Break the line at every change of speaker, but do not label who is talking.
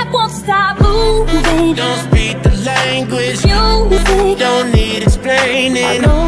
won't stop moving.
Don't speak the language,
Music,
don't need explaining.